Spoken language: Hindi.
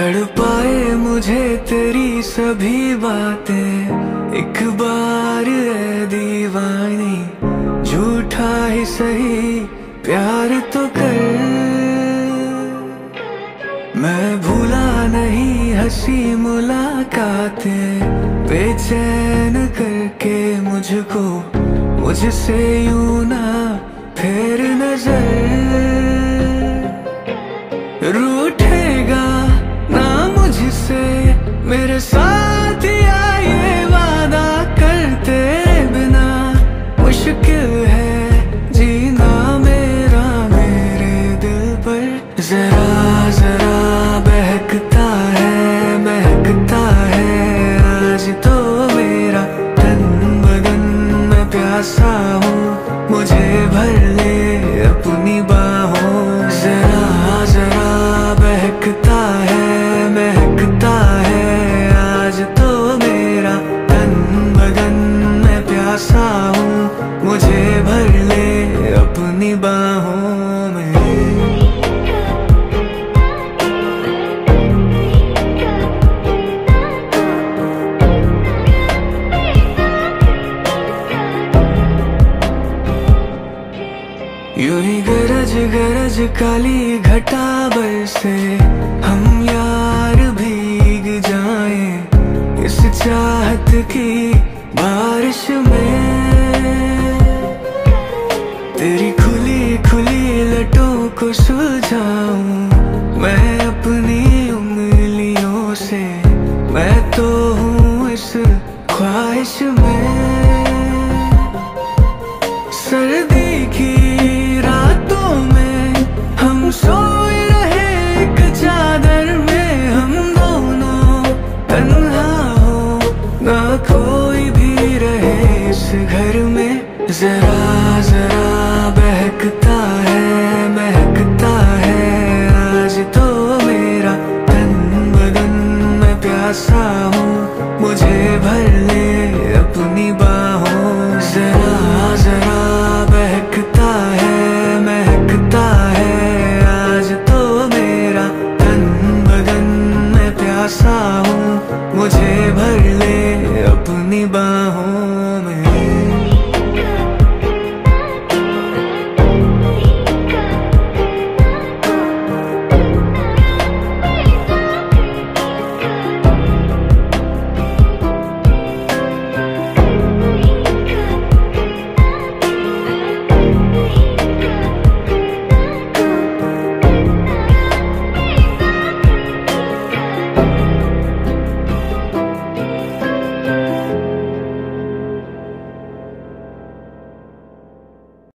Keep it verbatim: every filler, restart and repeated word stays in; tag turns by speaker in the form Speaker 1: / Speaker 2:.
Speaker 1: तड़पाए मुझे तेरी सभी बातें, एक बार ऐ दीवानी झूठा ही सही प्यार तो कर। मैं भूला नहीं हंसी मुलाकातें, बेचैन करके मुझको मुझसे यूं ना फेर नजर। रूठेगा ना मुझसे मेरे साथ या ये वादा कर, तेरे बिना मुश्किल है जीना मेरा मेरे दिल पर। जरा जरा बहकता है महकता है आज तो मेरा तन बदन, मैं प्यासा हूँ मुझे भर ले अपनी बाहों। जरा जरा बहकता है महकता है आज तो मेरा तन बदन, मैं प्यासा हूँ मुझे भर ले अपनी बाहों में। यूं ही गरज गरज काली घटा बरसे, हम यार भीग जाएं इस चाहत की बारिश में। तेरी खुली खुली लटों को सुलझाऊं मैं अपनी उंगलियों से, मैं तो हूँ इस ख्वाहिश में। सर्दी की रातों में हम सोए रहे एक चादर में, हम दोनों तन्हा हो ना कोई भी रहे इस घर में। जरा जरा बहकता है महकता है आज तो मेरा तन बदन, मैं प्यासा हूँ मुझे भर ले अपनी बाहों। जरा जरा बहकता है महकता है आज तो मेरा तन बदन, मैं प्यासा हूँ मुझे भर ले अपनी बाहों।